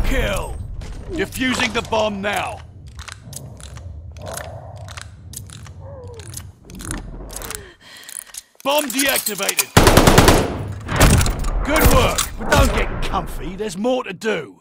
kill! Defusing the bomb now. Bomb deactivated. Good work, but don't get comfy. There's more to do.